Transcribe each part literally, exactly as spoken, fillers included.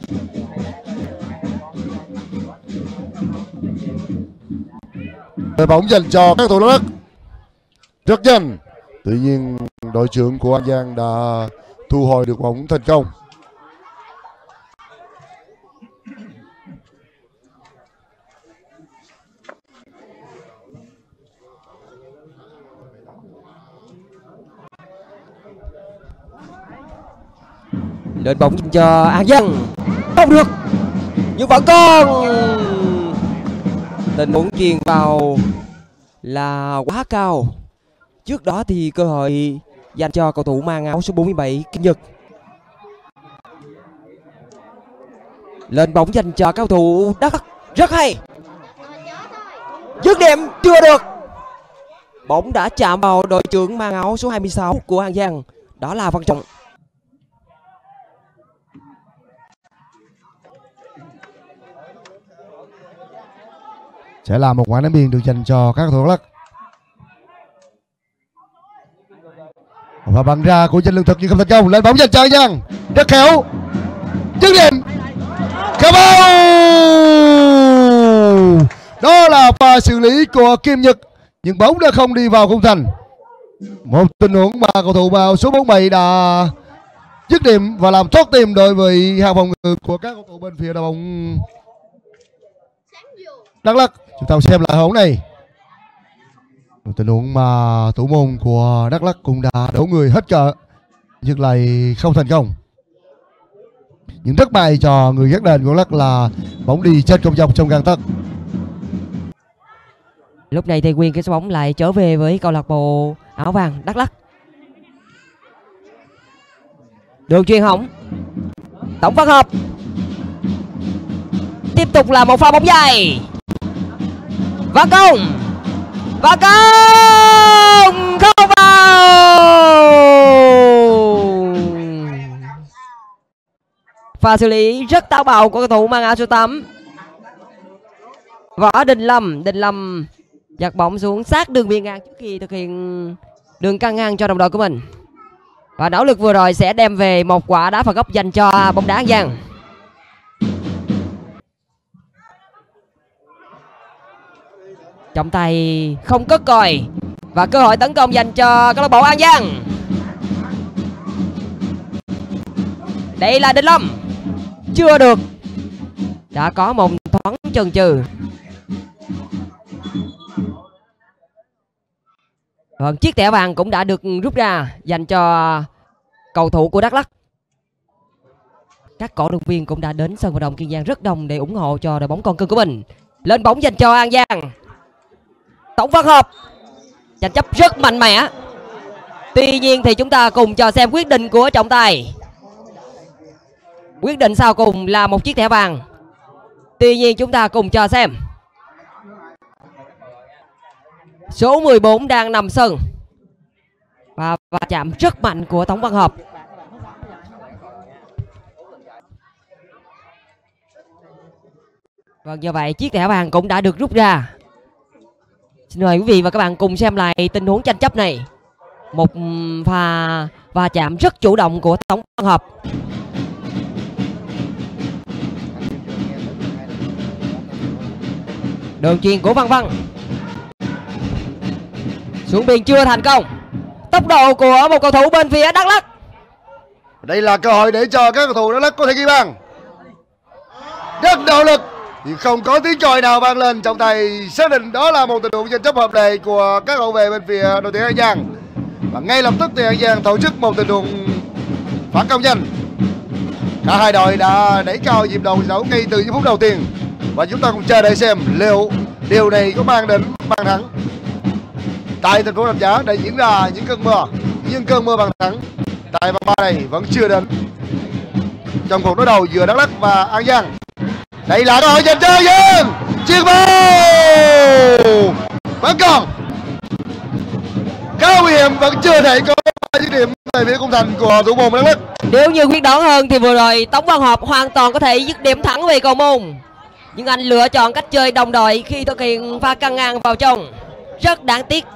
Đội bóng dành cho các thủ Đắk Lắk rất nhanh. Tuy nhiên đội trưởng của An Giang đã thu hồi được bóng thành công. Lên bóng dành cho An Giang, không được nhưng vẫn còn. Tình huống chuyền vào là quá cao. Trước đó thì cơ hội dành cho cầu thủ mang áo số bốn mươi bảy Kim Nhật. Lên bóng dành cho cầu thủ Đắk Lắk, rất hay. Dứt điểm chưa được. Bóng đã chạm vào đội trưởng mang áo số hai mươi sáu của An Giang, đó là Văn Trọng. Sẽ là một quả ném biên được dành cho các thủ Đắk Lắk. Và bắn ra của Danh Lương Thực nhưng không thành công. Lên bóng dành cho An Giang, rất khéo, dứt điểm. Come on! Đó là pha xử lý của Kim Nhật nhưng bóng đã không đi vào khung thành. Một tình huống mà cầu thủ vào số bốn mươi bảy đã dứt điểm và làm thoát tim đối với hàng phòng ngự của các cầu thủ bên phía đội bóng Đắk Lắk. Chúng ta xem lại hỗn này. Một tình huống mà thủ môn của Đắk Lắk cũng đã đổ người hết cỡ nhưng lại không thành công. Nhưng rất may cho người gác đền của Đắk Lắk là bóng đi trên không dọc trong gang tấc. Lúc này thì quyền cái số bóng lại trở về với câu lạc bộ áo vàng Đắk Lắk. Đường chuyền hỏng. Tổng Văn Hợp. Tiếp tục là một pha bóng dài. Và công. Và công không vào. Pha xử lý rất táo bạo của cầu thủ mang áo số tám Võ Đình Lâm. Đình Lâm giật bóng xuống sát đường biên ngang trước khi thực hiện đường căng ngang cho đồng đội của mình. Và nỗ lực vừa rồi sẽ đem về một quả đá phạt góc dành cho bóng đá An Giang. Trọng tài không cất còi và cơ hội tấn công dành cho câu lạc bộ An Giang. Đây là Đình Lâm, chưa được, đã có một thoáng chần chừ. Và chiếc thẻ vàng cũng đã được rút ra dành cho cầu thủ của Đắk Lắk. Các cổ động viên cũng đã đến sân vận động Kiên Giang rất đông để ủng hộ cho đội bóng con cưng của mình. Lên bóng dành cho An Giang. Tổng Văn Hợp tranh chấp rất mạnh mẽ. Tuy nhiên thì chúng ta cùng cho xem quyết định của trọng tài. Quyết định sau cùng là một chiếc thẻ vàng. Tuy nhiên chúng ta cùng cho xem. Số mười bốn đang nằm sân. Và va chạm rất mạnh của Tổng Văn Hợp. Vâng, như vậy chiếc thẻ vàng cũng đã được rút ra. Xin mời quý vị và các bạn cùng xem lại tình huống tranh chấp này. Một pha va chạm rất chủ động của Tổng Văn Hợp. Đường chuyền của Văn Văn. Xuống biên chưa thành công. Tốc độ của một cầu thủ bên phía Đắk Lắk. Đây là cơ hội để cho các cầu thủ Đắk Lắk có thể ghi bàn. Rất nỗ lực nhưng không có tiếng còi nào vang lên. Trọng tài xác định đó là một tình huống tranh chấp hợp lệ của các hậu vệ bên phía đội tuyển An Giang. Và ngay lập tức thì An Giang tổ chức một tình huống phản công nhanh. Cả hai đội đã đẩy cao nhịp độ đấu ngay từ những phút đầu tiên. Và chúng ta cùng chờ đợi xem liệu điều này có mang đến bàn thắng. Tại thành phố Rạch Giá đã diễn ra những cơn mưa, nhưng cơn mưa bàn thắng tại vòng ba này vẫn chưa đến trong cuộc đối đầu giữa Đắk Lắk và An Giang. Đây là cơ hội dành cho An Giang. Chuyền vào vẫn còn khá nguy hiểm, vẫn chưa thể có những điểm về phía khung thành của thủ môn Đắk Lắk. Nếu như quyết đoán hơn thì vừa rồi Tống Văn Hợp hoàn toàn có thể dứt điểm thắng về cầu môn, nhưng anh lựa chọn cách chơi đồng đội khi thực hiện pha căng ngang vào trong. Rất đáng tiếc.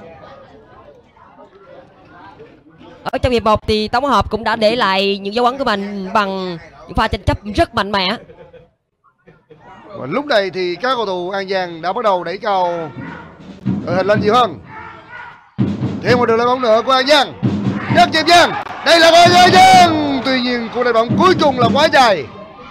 Ở trong hiệp một thì Tống Văn Hợp cũng đã để lại những dấu ấn của mình bằng Những pha tranh chấp rất mạnh mẽ. Và lúc này thì các cầu thủ An Giang đã bắt đầu đẩy cao đội hình lên nhiều hơn. Thêm một đường lên bóng nữa của An Giang. Rất chìm Giang. Đây là của An Giang. Tuy nhiên cú đánh bóng cuối cùng là quá dài.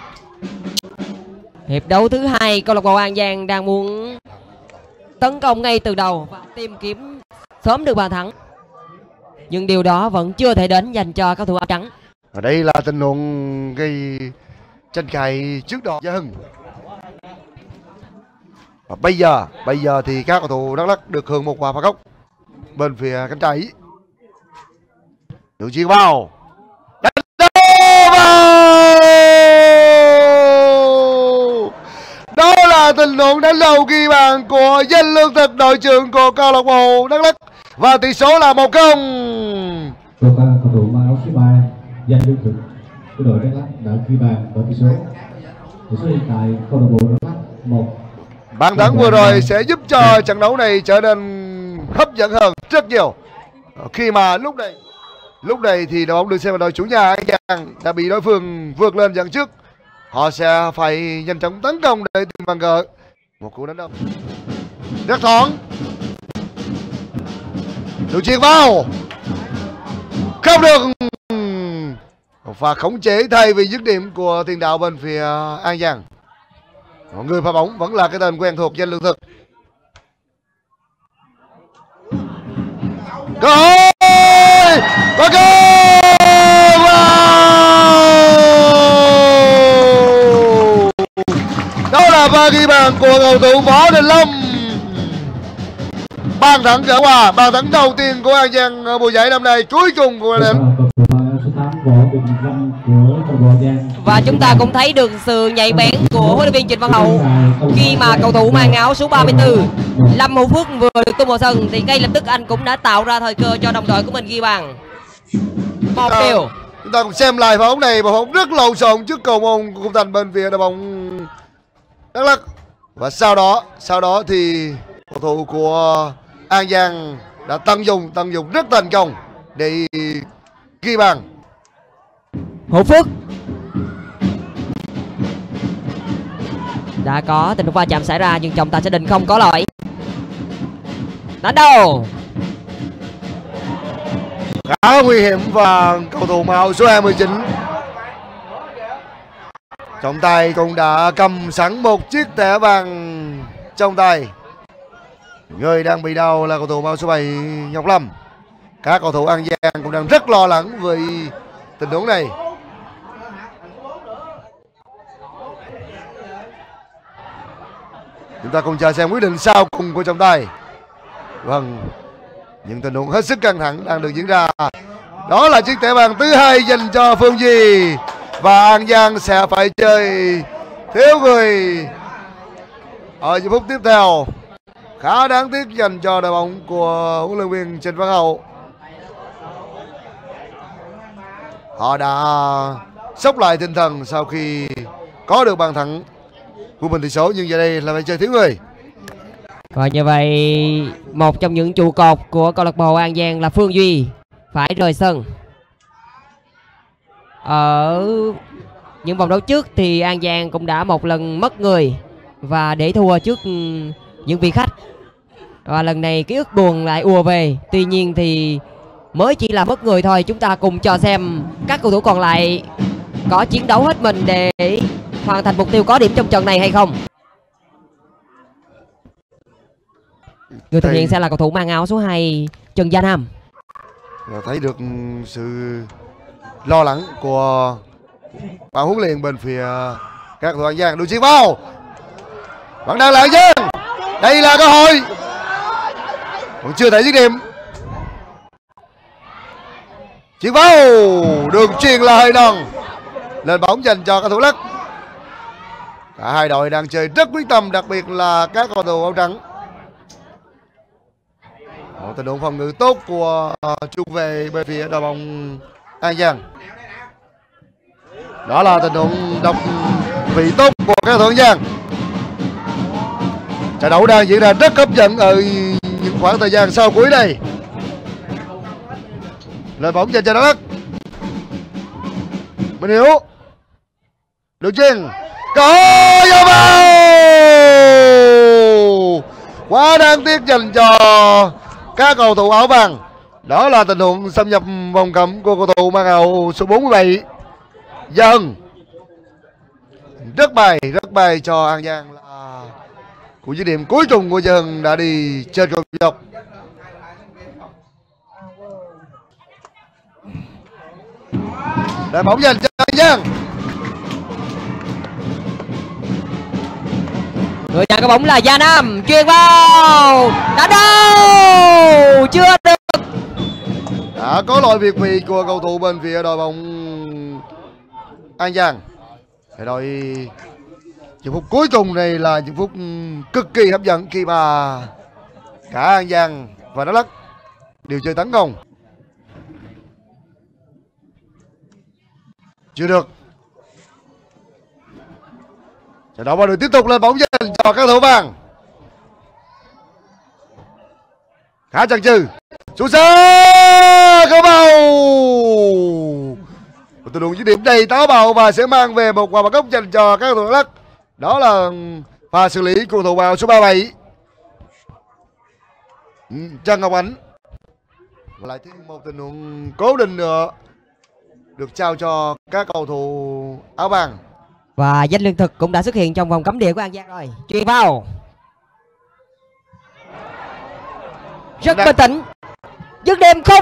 Hiệp đấu thứ hai, câu lạc bộ An Giang đang muốn tấn công ngay từ đầu và tìm kiếm sớm được bàn thắng. Nhưng điều đó vẫn chưa thể đến dành cho các thủ áo trắng. Ở đây là tình huống gây tranh cãi trước đó Gia Hưng. Và bây giờ, bây giờ thì các cầu thủ Đắk Lắk được hưởng một quả phạt góc bên phía cánh trái. Đường chuyền vào. Đánh vào. Đó là tình huống đánh đầu ghi bàn của Danh Lương Thực, đội trưởng của câu lạc bộ Đắk Lắk, và tỷ số là một không. Cầu thủ mang áo số ba Danh Lương Thực của đội Đắk Lắk đã ghi bàn với tỷ số. Tỷ số hiện tại câu lạc bộ Đắk Lắk một. Bàn thắng vừa rồi sẽ giúp cho trận đấu này trở nên hấp dẫn hơn rất nhiều. Khi mà lúc này lúc này thì đội bóng được xem là đội chủ nhà An Giang đã bị đối phương vượt lên dẫn trước. Họ sẽ phải nhanh chóng tấn công để tìm bàn gỡ. Một cú đánh đầu rất thoáng. Đường chuyền vào. Không được. Và khống chế thay vì dứt điểm của tiền đạo bên phía An Giang. Người pha bóng vẫn là cái tên quen thuộc Danh Lương Thực. Cơ hội! Có cơ! Đó là pha ghi bàn của cầu thủ Võ Đình Long. Bàn thắng trở qua, bàn thắng đầu tiên của An Giang ở mùa giải năm nay, cuối cùng của đến. Và chúng ta cũng thấy được sự nhạy bén của huấn luyện viên Trịnh Văn Hậu khi mà cầu thủ mang áo số ba mươi tư Lâm Hữu Phước vừa được tung vào sân thì ngay lập tức anh cũng đã tạo ra thời cơ cho đồng đội của mình ghi bàn. Một điều. Chúng ta cùng xem lại pha bóng này, pha bóng rất lộn xộn trước cầu môn của khung thành bên phía đội bóng Đắk Lắk. Và sau đó, sau đó thì cầu thủ của An Giang đã tận dụng tận dụng rất thành công để ghi bàn. Hữu Phước đã có tình huống va chạm xảy ra nhưng trọng tài sẽ định không có lỗi. Đánh đầu Khá nguy hiểm và cầu thủ màu số hai mươi chín trọng tài cũng đã cầm sẵn một chiếc thẻ vàng trong tay. Người đang bị đau là cầu thủ màu số bảy Ngọc Lâm. Các cầu thủ An Giang cũng đang rất lo lắng vì tình huống này. Chúng ta cùng chờ xem quyết định sau cùng của trọng tài. Vâng, những tình huống hết sức căng thẳng đang được diễn ra. Đó là chiếc thẻ vàng thứ hai dành cho Phương Duy. Và An Giang sẽ phải chơi thiếu người ở những phút tiếp theo. Khá đáng tiếc dành cho đội bóng của huấn luyện viên Trịnh Văn Hậu. Họ đã sốc lại tinh thần sau khi có được bàn thắng của mình tỷ số, nhưng giờ đây là phải chơi thiếu người. Và như vậy một trong những trụ cột của câu lạc bộ An Giang là Phương Duy phải rời sân. Ở những vòng đấu trước thì An Giang cũng đã một lần mất người và để thua trước những vị khách. Và lần này ký ức buồn lại ùa về. Tuy nhiên thì mới chỉ là mất người thôi. Chúng ta cùng cho xem các cầu thủ còn lại có chiến đấu hết mình để hoàn thành mục tiêu có điểm trong trận này hay không. Người thực hiện sẽ là cầu thủ mang áo số hai Trần Gia Nam. Thấy được sự lo lắng của ban huấn luyện bên phía các cầu thủ An Giang. Đường chuyền vào vẫn đang là An Giang. Đây là cơ hội, vẫn chưa thể dứt điểm. Chuyền vào, đường chuyền là hơi non, lên bóng dành cho các thủ Lắk. Cả hai đội đang chơi rất quyết tâm, đặc biệt là các cầu thủ áo trắng. Một tình huống phòng ngự tốt của trung vệ bên phía đội bóng An Giang. Đó là tình huống độc vị tốt của các cầu thủ An Giang. Trận đấu đang diễn ra rất hấp dẫn ở những khoảng thời gian sau cuối này. Lên bóng dành cho Đắk Lắk. Minh Hiếu Đường chuyền có vô vào, quá đáng tiếc dành cho các cầu thủ áo vàng. Đó là tình huống xâm nhập vòng cấm của cầu thủ mang áo số bốn mươi bảy Gia Hưng. Rất bài rất bài cho An Giang là cú dứt điểm cuối cùng của Gia Hưng đã đi trên cầu dọc. Để bóng dành cho An Giang. Người nhận cái bóng là Gia Nam, chuyền vào, đã đâu, chưa được. Đã có lỗi việt vị của cầu thủ bên phía đội bóng An Giang. Để đội những phút cuối cùng này là những phút cực kỳ hấp dẫn khi mà cả An Giang và Đắk Lắk đều chơi tấn công. Chưa được. Trận đấu bắt đầu tiếp tục lên bóng dành cho các thủ vàng. Khá chần chừ. Xuống xa không vào. Một tình huống dứt điểm đầy táo bạo và sẽ mang về một quả bóng góc dành cho các thủ Đắk Lắk. Đó là pha xử lý của thủ vào số ba mươi bảy Trần Ngọc Ánh. Và lại thêm một tình huống cố định nữa được trao cho các cầu thủ áo vàng. Và danh lương thực cũng đã xuất hiện trong vòng cấm địa của An Giang rồi. Chuyền vào. Rất bình tĩnh. Dứt điểm không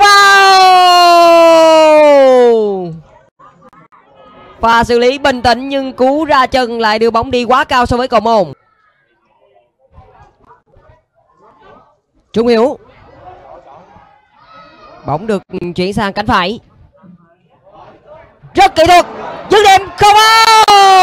vào. Pha xử lý bình tĩnh nhưng cú ra chân lại đưa bóng đi quá cao so với cầu môn. Trung Hiếu. Bóng được chuyển sang cánh phải. Rất kỹ thuật. Dứt điểm không vào.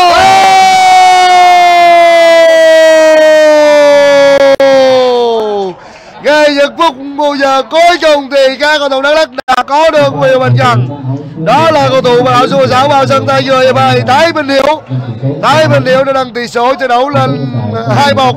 Ngay những phút mùa giờ cuối cùng thì các cầu thủ Đắk Lắk đã có được quyền bình chân. Đó là cầu thủ áo số sáu vào sân thay người bài Thái Bình Hiếu. Thái Bình Hiếu đã nâng tỷ số trận đấu lên hai một.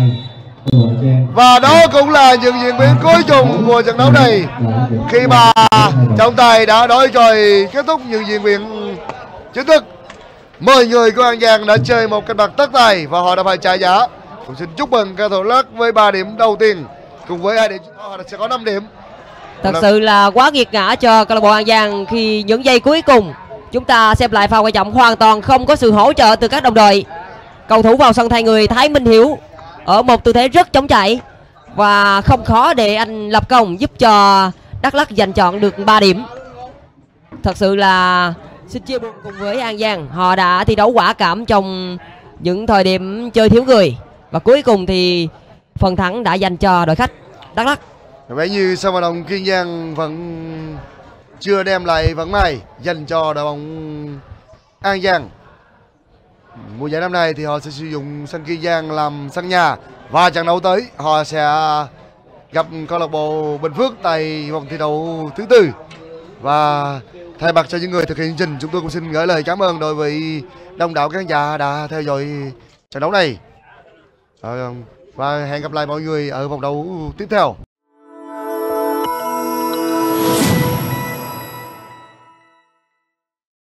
Và đó cũng là những diễn biến cuối cùng của trận đấu này, khi mà trọng tài đã đối chọi kết thúc những diễn biến chính thức. Mười người của An Giang đã chơi một kịch bản tất tài và họ đã phải trả giá. Cũng xin chúc mừng các cầu thủ Đắk Lắk với ba điểm đầu tiên, cùng với hai điểm họ sẽ có năm điểm. Thật sự là quá nghiệt ngã cho câu lạc bộ An Giang khi những giây cuối cùng chúng ta xem lại pha quan trọng hoàn toàn không có sự hỗ trợ từ các đồng đội. Cầu thủ vào sân thay người Thái Minh Hiếu ở một tư thế rất chống chạy và không khó để anh lập công giúp cho Đắk Lắk giành chọn được ba điểm. Thật sự là xin chia buồn cùng với An Giang, họ đã thi đấu quả cảm trong những thời điểm chơi thiếu người và cuối cùng thì phần thắng đã dành cho đội khách Đắk Lắk. Vậy như sân vận động Kiên Giang vẫn chưa đem lại vận may dành cho đội bóng An Giang. Mùa giải năm nay thì họ sẽ sử dụng sân Kiên Giang làm sân nhà và trận đấu tới họ sẽ gặp câu lạc bộ Bình Phước tại vòng thi đấu thứ tư. Và thay mặt cho những người thực hiện chương trình, chúng tôi cũng xin gửi lời cảm ơn đối với đông đảo khán giả đã theo dõi trận đấu này. Và hẹn gặp lại mọi người ở vòng đấu tiếp theo.